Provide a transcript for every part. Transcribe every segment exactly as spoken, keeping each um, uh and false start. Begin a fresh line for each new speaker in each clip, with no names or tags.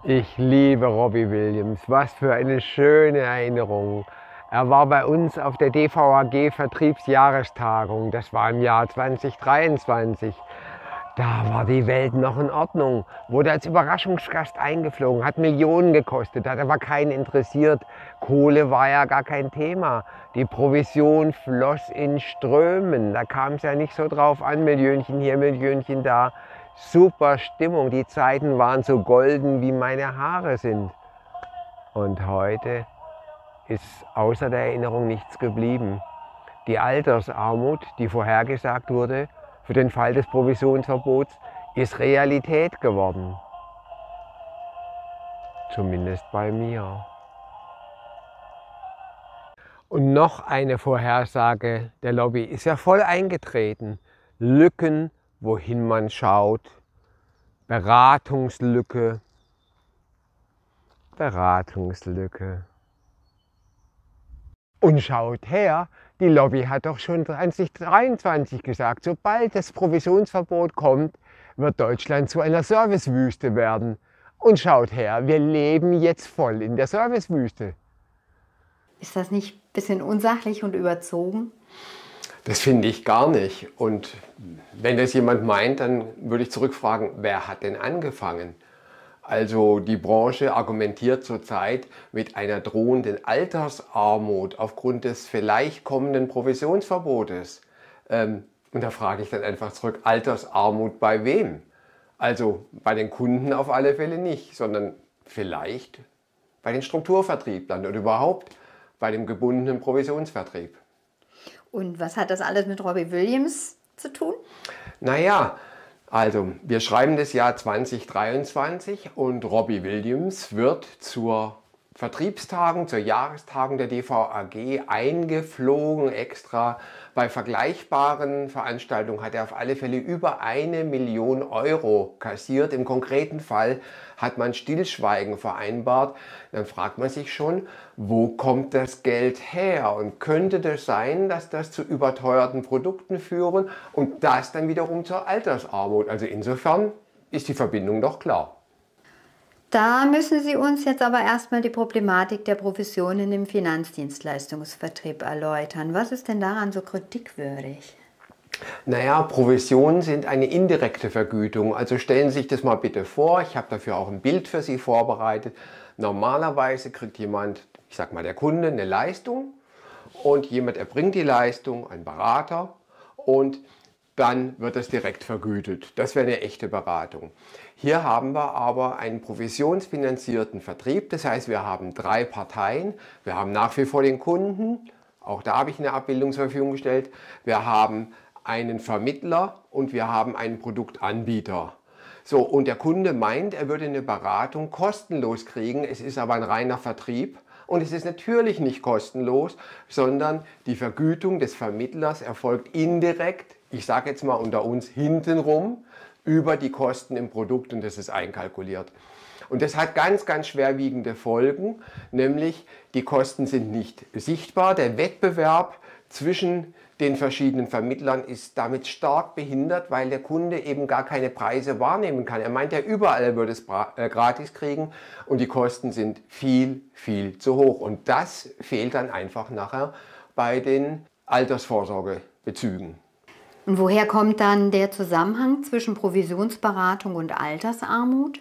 Ich liebe Robbie Williams. Was für eine schöne Erinnerung. Er war bei uns auf der D V A G Vertriebsjahrestagung. Das war im Jahr zweitausenddreiundzwanzig. Da war die Welt noch in Ordnung. Wurde als Überraschungsgast eingeflogen, hat Millionen gekostet, hat aber keinen interessiert. Kohle war ja gar kein Thema. Die Provision floss in Strömen. Da kam es ja nicht so drauf an, Millionchen hier, Millionchen da. Super Stimmung. Die Zeiten waren so golden, wie meine Haare sind. Und heute ist außer der Erinnerung nichts geblieben. Die Altersarmut, die vorhergesagt wurde, für den Fall des Provisionsverbots, ist Realität geworden. Zumindest bei mir. Und noch eine Vorhersage der Lobby ist ja voll eingetreten. Lücken, wohin man schaut. Beratungslücke. Beratungslücke. Und schaut her, die Lobby hat doch schon zweitausenddreiundzwanzig gesagt, sobald das Provisionsverbot kommt, wird Deutschland zu einer Servicewüste werden. Und schaut her, wir leben jetzt voll in der Servicewüste.
Ist das nicht ein bisschen unsachlich und überzogen?
Das finde ich gar nicht. Und wenn das jemand meint, dann würde ich zurückfragen, wer hat denn angefangen? Also die Branche argumentiert zurzeit mit einer drohenden Altersarmut aufgrund des vielleicht kommenden Provisionsverbotes. Ähm, und da frage ich dann einfach zurück, Altersarmut bei wem? Also bei den Kunden auf alle Fälle nicht, sondern vielleicht bei den Strukturvertrieblern oder überhaupt bei dem gebundenen Provisionsvertrieb.
Und was hat das alles mit Robbie Williams zu tun?
Naja, also wir schreiben das Jahr zweitausenddreiundzwanzig und Robbie Williams wird zur Vertriebstagung, zur Jahrestagung der D V A G eingeflogen extra. Bei vergleichbaren Veranstaltungen hat er auf alle Fälle über eine Million Euro kassiert. Im konkreten Fall hat man Stillschweigen vereinbart. Dann fragt man sich schon, wo kommt das Geld her? Und könnte das sein, dass das zu überteuerten Produkten führen und das dann wiederum zur Altersarmut? Also insofern ist die Verbindung doch klar.
Da müssen Sie uns jetzt aber erstmal die Problematik der Provisionen im Finanzdienstleistungsvertrieb erläutern. Was ist denn daran so kritikwürdig?
Naja, Provisionen sind eine indirekte Vergütung. Also stellen Sie sich das mal bitte vor. Ich habe dafür auch ein Bild für Sie vorbereitet. Normalerweise kriegt jemand, ich sag mal der Kunde, eine Leistung und jemand erbringt die Leistung, ein Berater, und dann wird das direkt vergütet. Das wäre eine echte Beratung. Hier haben wir aber einen provisionsfinanzierten Vertrieb. Das heißt, wir haben drei Parteien. Wir haben nach wie vor den Kunden. Auch da habe ich eine Abbildung zur Verfügung gestellt. Wir haben einen Vermittler und wir haben einen Produktanbieter. So, und der Kunde meint, er würde eine Beratung kostenlos kriegen. Es ist aber ein reiner Vertrieb. Und es ist natürlich nicht kostenlos, sondern die Vergütung des Vermittlers erfolgt indirekt, ich sage jetzt mal unter uns, hintenrum, über die Kosten im Produkt, und das ist einkalkuliert. Und das hat ganz, ganz schwerwiegende Folgen, nämlich die Kosten sind nicht sichtbar. Der Wettbewerb zwischen den verschiedenen Vermittlern ist damit stark behindert, weil der Kunde eben gar keine Preise wahrnehmen kann. Er meint ja, überall er würde es gratis kriegen und die Kosten sind viel, viel zu hoch. Und das fehlt dann einfach nachher bei den Altersvorsorgebezügen.
Und woher kommt dann der Zusammenhang zwischen Provisionsberatung und Altersarmut?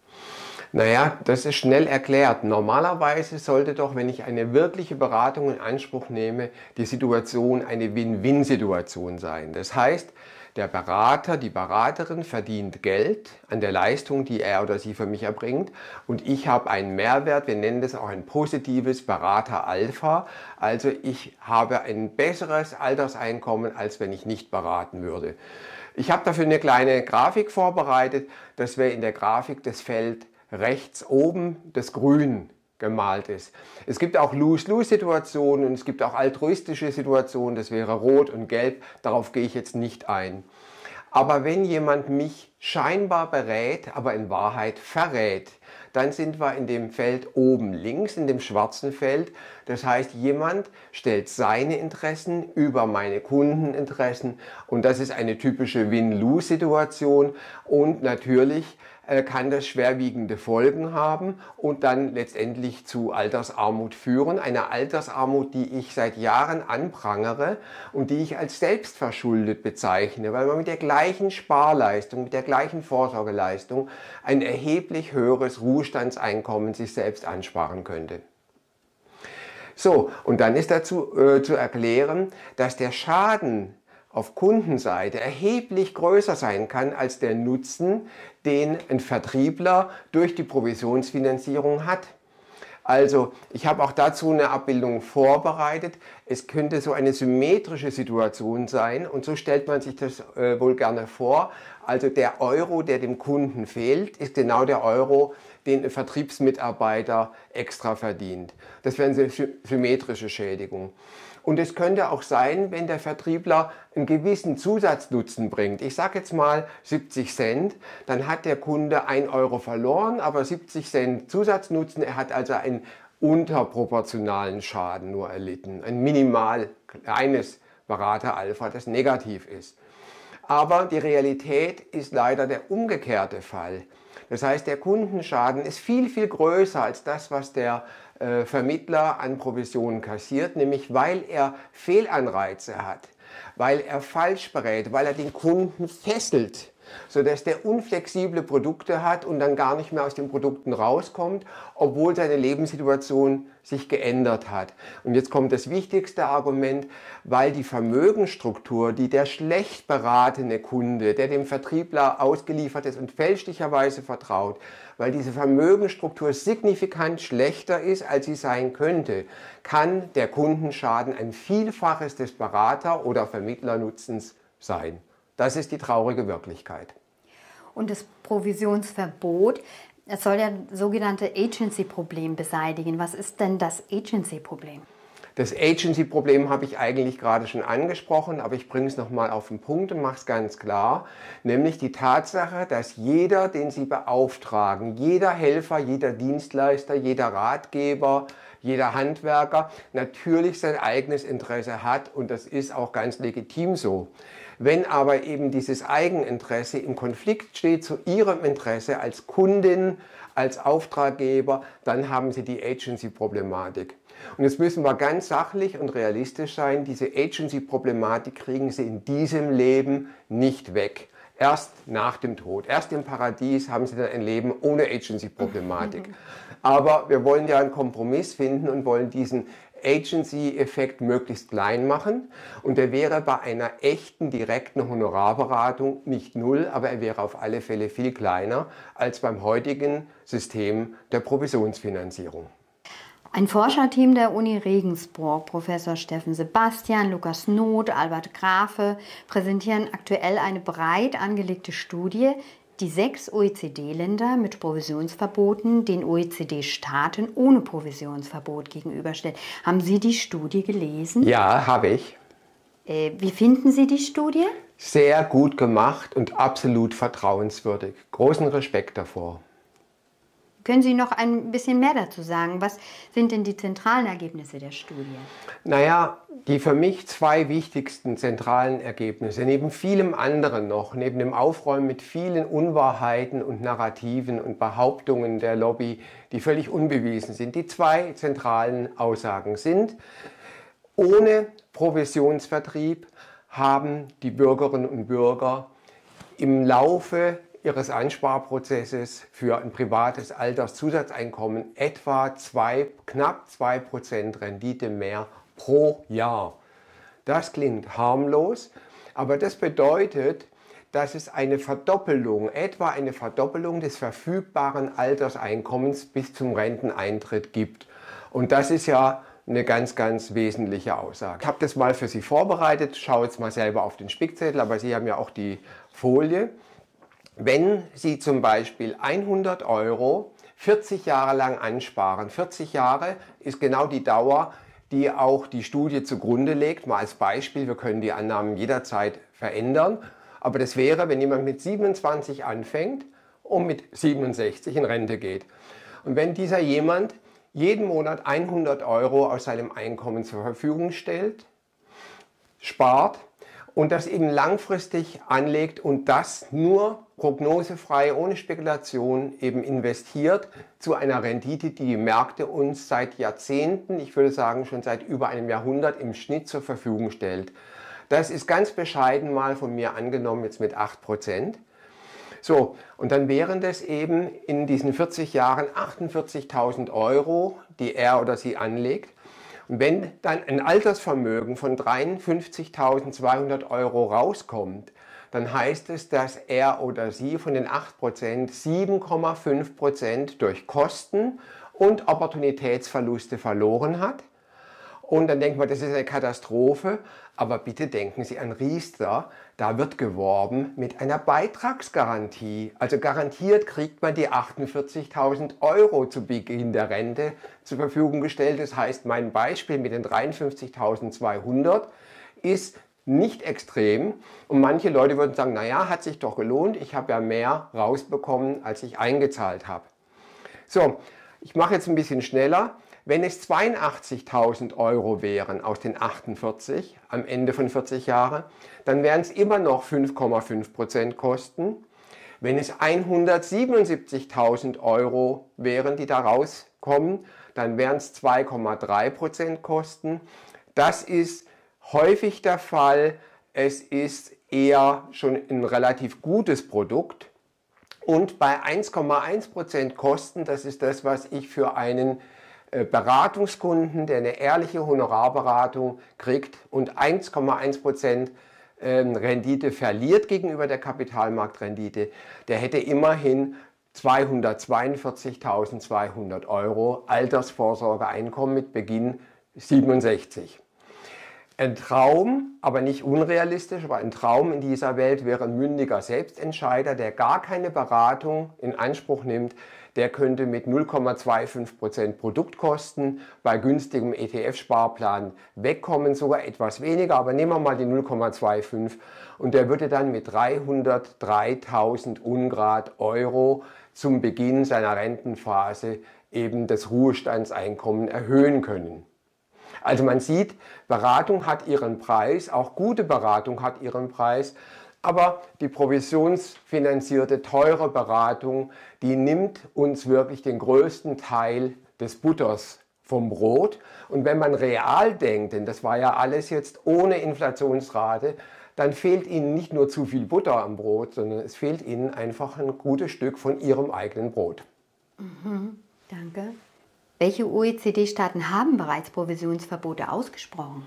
Naja, das ist schnell erklärt. Normalerweise sollte doch, wenn ich eine wirkliche Beratung in Anspruch nehme, die Situation eine Win-Win-Situation sein. Das heißt, der Berater, die Beraterin verdient Geld an der Leistung, die er oder sie für mich erbringt, und ich habe einen Mehrwert, wir nennen das auch ein positives Berater-Alpha, also ich habe ein besseres Alterseinkommen, als wenn ich nicht beraten würde. Ich habe dafür eine kleine Grafik vorbereitet, das wäre in der Grafik das Feld rechts oben, das Grün gemalt ist. Es gibt auch Lose-Lose-Situationen und es gibt auch altruistische Situationen, das wäre Rot und Gelb, darauf gehe ich jetzt nicht ein. Aber wenn jemand mich scheinbar berät, aber in Wahrheit verrät, dann sind wir in dem Feld oben links, in dem schwarzen Feld. Das heißt, jemand stellt seine Interessen über meine Kundeninteressen und das ist eine typische Win-Lose-Situation und natürlich kann das schwerwiegende Folgen haben und dann letztendlich zu Altersarmut führen. Eine Altersarmut, die ich seit Jahren anprangere und die ich als selbstverschuldet bezeichne, weil man mit der gleichen Sparleistung, mit der gleichen Vorsorgeleistung ein erheblich höheres Ruhestandseinkommen sich selbst ansparen könnte. So, und dann ist dazu äh, zu erklären, dass der Schaden auf Kundenseite erheblich größer sein kann als der Nutzen, den ein Vertriebler durch die Provisionsfinanzierung hat. Also, ich habe auch dazu eine Abbildung vorbereitet. Es könnte so eine symmetrische Situation sein und so stellt man sich das äh, wohl gerne vor. Also der Euro, der dem Kunden fehlt, ist genau der Euro, den ein Vertriebsmitarbeiter extra verdient. Das wäre eine symmetrische Schädigung. Und es könnte auch sein, wenn der Vertriebler einen gewissen Zusatznutzen bringt. Ich sage jetzt mal siebzig Cent, dann hat der Kunde ein Euro verloren, aber siebzig Cent Zusatznutzen. Er hat also einen unterproportionalen Schaden nur erlitten. Ein minimal kleines Berater-Alpha, das negativ ist. Aber die Realität ist leider der umgekehrte Fall. Das heißt, der Kundenschaden ist viel, viel größer als das, was der äh, Vermittler an Provisionen kassiert, nämlich weil er Fehlanreize hat, weil er falsch berät, weil er den Kunden fesselt, sodass der unflexible Produkte hat und dann gar nicht mehr aus den Produkten rauskommt, obwohl seine Lebenssituation sich geändert hat. Und jetzt kommt das wichtigste Argument, weil die Vermögensstruktur, die der schlecht beratene Kunde, der dem Vertriebler ausgeliefert ist und fälschlicherweise vertraut, weil diese Vermögensstruktur signifikant schlechter ist, als sie sein könnte, kann der Kundenschaden ein Vielfaches des Berater- oder Vermittlernutzens sein. Das ist die traurige Wirklichkeit.
Und das Provisionsverbot, es soll ja das sogenannte Agency-Problem beseitigen. Was ist denn das Agency-Problem?
Das Agency-Problem habe ich eigentlich gerade schon angesprochen, aber ich bringe es nochmal auf den Punkt und mache es ganz klar. Nämlich die Tatsache, dass jeder, den Sie beauftragen, jeder Helfer, jeder Dienstleister, jeder Ratgeber, jeder Handwerker natürlich sein eigenes Interesse hat und das ist auch ganz legitim so. Wenn aber eben dieses Eigeninteresse im Konflikt steht zu Ihrem Interesse als Kundin, als Auftraggeber, dann haben Sie die Agency-Problematik. Und jetzt müssen wir ganz sachlich und realistisch sein, diese Agency-Problematik kriegen Sie in diesem Leben nicht weg. Erst nach dem Tod, erst im Paradies haben Sie dann ein Leben ohne Agency-Problematik. Aber wir wollen ja einen Kompromiss finden und wollen diesen Agency-Effekt möglichst klein machen und der wäre bei einer echten, direkten Honorarberatung nicht null, aber er wäre auf alle Fälle viel kleiner als beim heutigen System der Provisionsfinanzierung.
Ein Forscherteam der Uni Regensburg, Professor Steffen Sebastian, Lukas Noth, Albert Grafe, präsentieren aktuell eine breit angelegte Studie, die sechs O E C D-Länder mit Provisionsverboten den O E C D-Staaten ohne Provisionsverbot gegenüberstellt. Haben Sie die Studie gelesen?
Ja, habe ich.
Äh, wie finden Sie die Studie?
Sehr gut gemacht und absolut vertrauenswürdig. Großen Respekt davor.
Können Sie noch ein bisschen mehr dazu sagen? Was sind denn die zentralen Ergebnisse der Studie?
Naja, die für mich zwei wichtigsten zentralen Ergebnisse, neben vielem anderen noch, neben dem Aufräumen mit vielen Unwahrheiten und Narrativen und Behauptungen der Lobby, die völlig unbewiesen sind, die zwei zentralen Aussagen sind: Ohne Provisionsvertrieb haben die Bürgerinnen und Bürger im Laufe ihres Ansparprozesses für ein privates Alterszusatzeinkommen etwa zwei, knapp zwei Prozent Rendite mehr pro Jahr. Das klingt harmlos, aber das bedeutet, dass es eine Verdoppelung, etwa eine Verdoppelung des verfügbaren Alterseinkommens bis zum Renteneintritt gibt. Und das ist ja eine ganz, ganz wesentliche Aussage. Ich habe das mal für Sie vorbereitet, schaue jetzt mal selber auf den Spickzettel, aber Sie haben ja auch die Folie. Wenn Sie zum Beispiel hundert Euro vierzig Jahre lang ansparen, vierzig Jahre ist genau die Dauer, die auch die Studie zugrunde legt. Mal als Beispiel, wir können die Annahmen jederzeit verändern, aber das wäre, wenn jemand mit siebenundzwanzig anfängt und mit siebenundsechzig in Rente geht. Und wenn dieser jemand jeden Monat hundert Euro aus seinem Einkommen zur Verfügung stellt, spart und das eben langfristig anlegt und das nur prognosefrei, ohne Spekulation eben investiert zu einer Rendite, die die Märkte uns seit Jahrzehnten, ich würde sagen schon seit über einem Jahrhundert im Schnitt zur Verfügung stellt. Das ist ganz bescheiden mal von mir angenommen jetzt mit acht Prozent. So, und dann wären das eben in diesen vierzig Jahren achtundvierzigtausend Euro, die er oder sie anlegt. Und wenn dann ein Altersvermögen von dreiundfünfzigtausendzweihundert Euro rauskommt, dann heißt es, dass er oder sie von den acht Prozent sieben Komma fünf Prozent durch Kosten und Opportunitätsverluste verloren hat. Und dann denkt man, das ist eine Katastrophe, aber bitte denken Sie an Riester, da wird geworben mit einer Beitragsgarantie. Also garantiert kriegt man die achtundvierzigtausend Euro zu Beginn der Rente zur Verfügung gestellt. Das heißt, mein Beispiel mit den dreiundfünfzigtausendzweihundert ist nicht extrem und manche Leute würden sagen, naja, hat sich doch gelohnt, ich habe ja mehr rausbekommen, als ich eingezahlt habe. So, ich mache jetzt ein bisschen schneller. Wenn es zweiundachtzigtausend Euro wären aus den achtundvierzig am Ende von vierzig Jahren, dann wären es immer noch fünf Komma fünf Prozent Kosten. Wenn es hundertsiebenundsiebzigtausend Euro wären, die da rauskommen, dann wären es zwei Komma drei Prozent Kosten. Das ist häufig der Fall. Es ist eher schon ein relativ gutes Produkt. Und bei eins Komma eins Prozent Kosten, das ist das, was ich für einen Beratungskunden, der eine ehrliche Honorarberatung kriegt und eins Komma eins Prozent Rendite verliert gegenüber der Kapitalmarktrendite, der hätte immerhin zweihundertzweiundvierzigtausendzweihundert Euro Altersvorsorgeeinkommen mit Beginn siebenundsechzig. Ein Traum, aber nicht unrealistisch, aber ein Traum in dieser Welt wäre ein mündiger Selbstentscheider, der gar keine Beratung in Anspruch nimmt. Der könnte mit null Komma fünfundzwanzig Prozent Produktkosten bei günstigem E T F-Sparplan wegkommen, sogar etwas weniger, aber nehmen wir mal die null Komma fünfundzwanzig und der würde dann mit dreihundertdreitausend Ungrad Euro zum Beginn seiner Rentenphase eben das Ruhestandseinkommen erhöhen können. Also man sieht, Beratung hat ihren Preis, auch gute Beratung hat ihren Preis, aber die provisionsfinanzierte, teure Beratung, die nimmt uns wirklich den größten Teil des Butters vom Brot. Und wenn man real denkt, denn das war ja alles jetzt ohne Inflationsrate, dann fehlt Ihnen nicht nur zu viel Butter am Brot, sondern es fehlt Ihnen einfach ein gutes Stück von Ihrem eigenen Brot.
Mhm, danke. Welche O E C D-Staaten haben bereits Provisionsverbote ausgesprochen?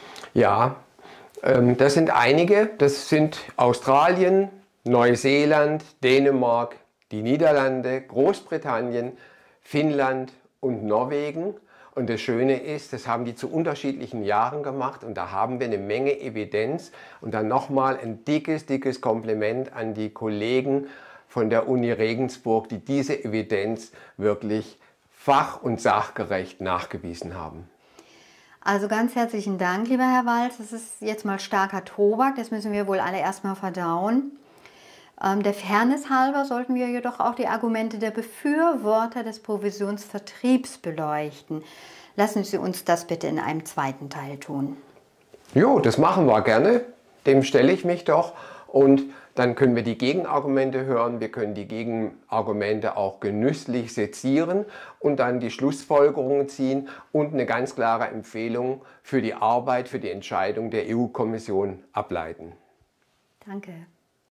Ja, ähm, das sind einige. Das sind Australien, Neuseeland, Dänemark, die Niederlande, Großbritannien, Finnland und Norwegen. Und das Schöne ist, das haben die zu unterschiedlichen Jahren gemacht und da haben wir eine Menge Evidenz. Und dann nochmal ein dickes, dickes Kompliment an die Kollegen von der Uni Regensburg, die diese Evidenz wirklich fach- und sachgerecht nachgewiesen haben.
Also ganz herzlichen Dank, lieber Herr Walz. Das ist jetzt mal starker Tobak, das müssen wir wohl alle erstmal verdauen. Ähm, der Fairness halber sollten wir jedoch auch die Argumente der Befürworter des Provisionsvertriebs beleuchten. Lassen Sie uns das bitte in einem zweiten Teil tun.
Jo, das machen wir gerne. Dem stelle ich mich doch und dann können wir die Gegenargumente hören, wir können die Gegenargumente auch genüsslich sezieren und dann die Schlussfolgerungen ziehen und eine ganz klare Empfehlung für die Arbeit, für die Entscheidung der E U-Kommission ableiten.
Danke.